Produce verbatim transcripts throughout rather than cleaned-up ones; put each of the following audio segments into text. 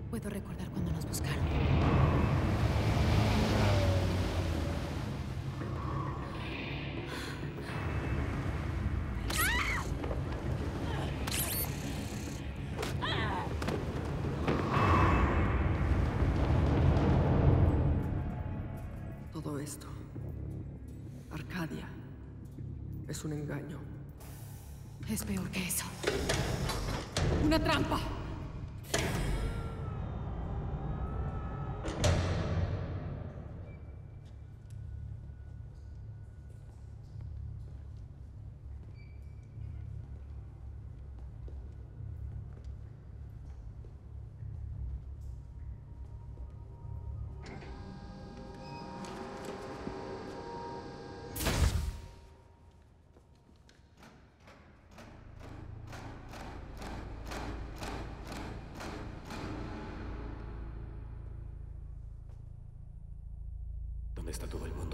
Puedo recordar cuando nos buscaron. Todo esto, Arcadia, es un engaño. Es peor que eso. ¡Una trampa! ¿Dónde está todo el mundo?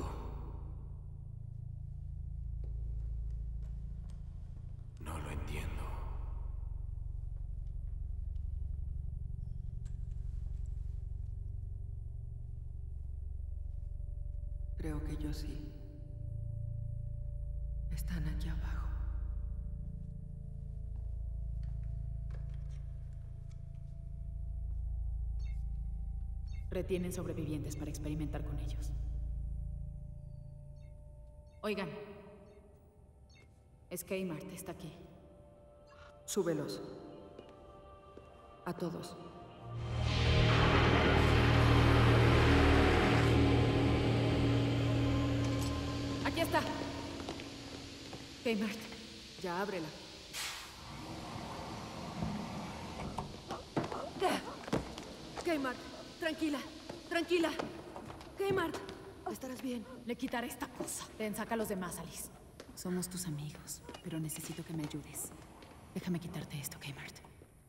No lo entiendo. Creo que yo sí. Están aquí abajo. Retienen sobrevivientes para experimentar con ellos. Oigan. Es Kmart, está aquí. Súbelos. A todos. Aquí está. Kmart, ya ábrela. Kmart, tranquila, tranquila. Kmart, estarás bien. Le quitaré esta cosa. Ten, saca a los demás, Alice. Somos tus amigos, pero necesito que me ayudes. Déjame quitarte esto, Kmart.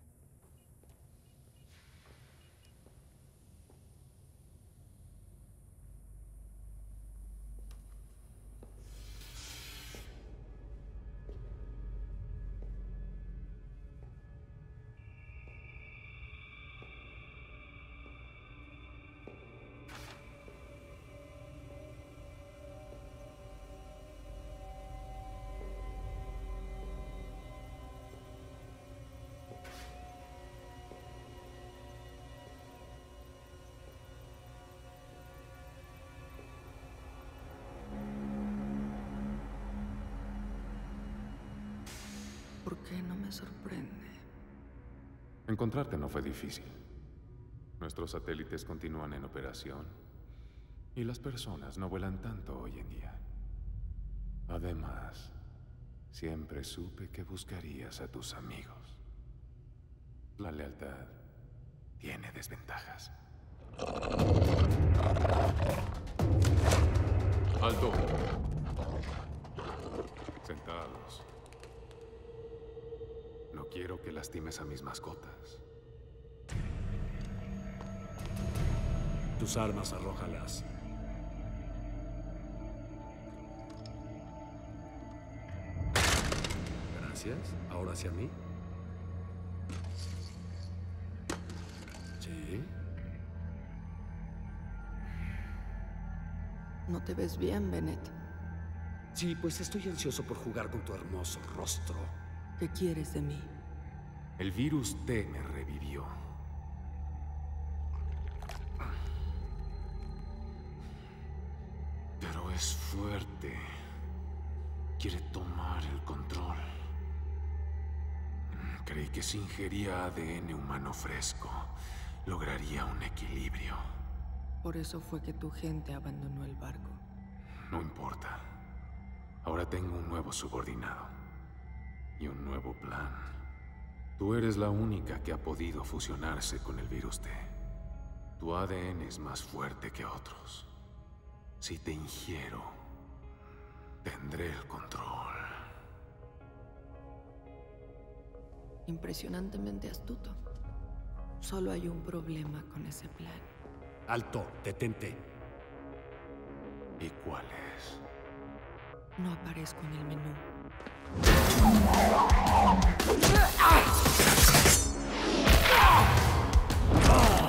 ¿Por qué no me sorprende? Encontrarte no fue difícil. Nuestros satélites continúan en operación y las personas no vuelan tanto hoy en día. Además, siempre supe que buscarías a tus amigos. La lealtad tiene desventajas. ¡Alto! Sentados. No quiero que lastimes a mis mascotas. Tus armas, arrójalas. Gracias. ¿Ahora hacia mí? Sí. No te ves bien, Bennett. Sí, pues estoy ansioso por jugar con tu hermoso rostro. ¿Qué quieres de mí? El virus T me revivió. Pero es fuerte. Quiere tomar el control. Creí que si ingería A D N humano fresco, lograría un equilibrio. Por eso fue que tu gente abandonó el barco. No importa. Ahora tengo un nuevo subordinado. Y un nuevo plan. Tú eres la única que ha podido fusionarse con el virus T. Tu A D N es más fuerte que otros. Si te ingiero, tendré el control. Impresionantemente astuto. Solo hay un problema con ese plan. Alto, detente. ¿Y cuál es? No aparezco en el menú. ¡Ah!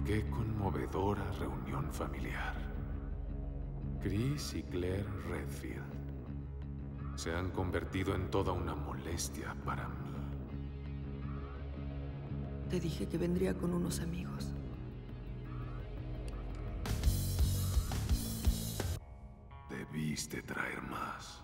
Qué conmovedora reunión familiar. Chris y Claire Redfield se han convertido en toda una molestia para mí. Te dije que vendría con unos amigos. Debiste traer más.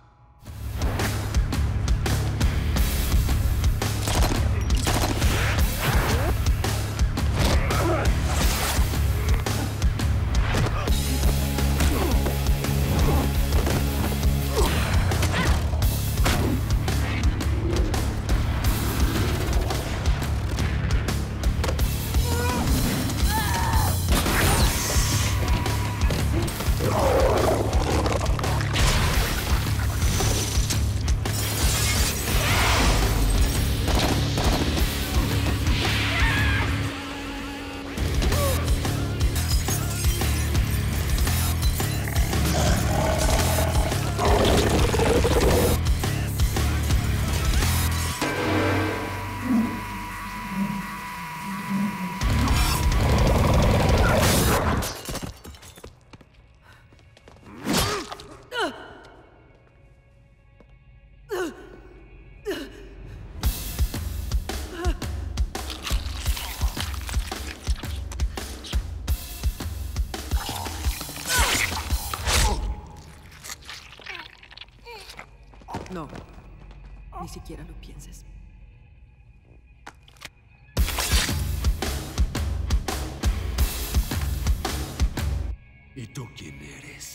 No, ni siquiera lo pienses. ¿Y tú quién eres?